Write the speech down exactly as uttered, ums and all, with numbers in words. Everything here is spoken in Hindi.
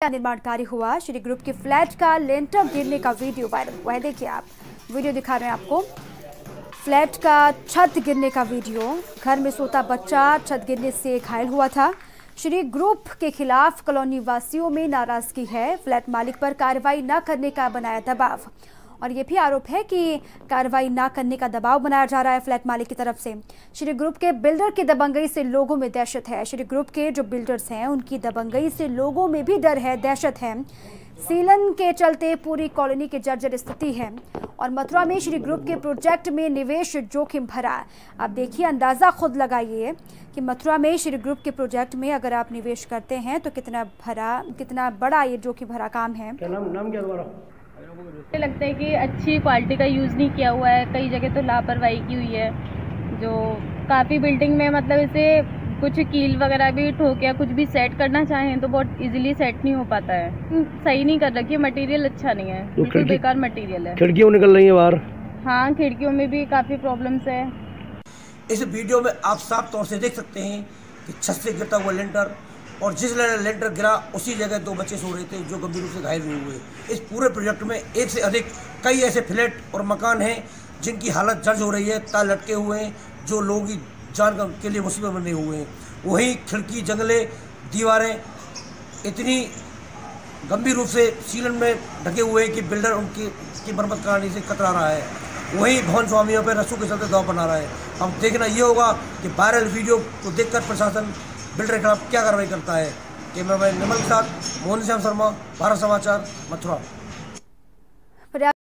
निर्माण कार्य हुआ। श्री ग्रुप के फ्लैट का लेंटर गिरने का वीडियो वायरल हुआ है। देखिए, आप वीडियो दिखा रहे हैं आपको, फ्लैट का छत गिरने का वीडियो। घर में सोता बच्चा छत गिरने से घायल हुआ था। श्री ग्रुप के खिलाफ कॉलोनी वासियों में नाराजगी है। फ्लैट मालिक पर कार्रवाई न करने का बनाया दबाव, और ये भी आरोप है कि कार्रवाई न करने का दबाव बनाया जा रहा है फ्लैट मालिक की तरफ से। श्री ग्रुप के बिल्डर की दबंगई से लोगों में दहशत है। श्री ग्रुप के जो बिल्डर्स हैं उनकी दबंगई से लोगों में भी डर है, दहशत है। सीलन के चलते पूरी कॉलोनी की जर्जर स्थिति है। और मथुरा में श्री ग्रुप के प्रोजेक्ट में निवेश जोखिम भरा। आप देखिए, अंदाज़ा खुद लगाइए कि मथुरा में श्री ग्रुप के प्रोजेक्ट में अगर आप निवेश करते हैं तो कितना भरा कितना बड़ा ये जोखिम भरा काम है। क्या नाम नाम क्या तुम्हारा? मुझे लगता है कि अच्छी क्वालिटी का यूज़ नहीं किया हुआ है। कई जगह तो लापरवाही की हुई है। जो काफ़ी बिल्डिंग में मतलब इसे कुछ कील वगैरह भी ठोक या कुछ भी सेट करना चाहें तो बहुत इजीली सेट नहीं हो पाता है। सही नहीं कर रखी है, मटेरियल अच्छा नहीं है, तो बिल्कुल बेकार मटेरियल है। खिड़कियों निकल रही है बाहर। हाँ, खिड़कियों में भी काफ़ी प्रॉब्लम्स है। इस वीडियो में आप साफ तौर से देख सकते हैं कि छत से गिरता हुआ लेंटर, और जिस लेंटर गिरा उसी जगह दो बच्चे सो रहे थे जो गंभीर रूप से घायल हुए हुए। इस पूरे प्रोजेक्ट में एक से अधिक कई ऐसे फ्लैट और मकान हैं जिनकी हालत जर्ज हो रही है, तार लटके हुए हैं, जो लोगों की जान के लिए मुसीबत बने हुए हैं। वहीं खिड़की, जंगले, दीवारें इतनी गंभीर रूप से सीलन में ढके हुए हैं कि बिल्डर उनकी की मरम्मत कराने से कतरा रहा है। वहीं भवन स्वामियों पर रस्सों के चलते दबाव बना रहा है। अब देखना ये होगा कि वायरल वीडियो को देखकर प्रशासन बिल्डर के खिलाफ क्या कार्रवाई करता है। कैमरामैन निर्मल के साथ मोहन श्याम शर्मा, भारत समाचार, मथुरा।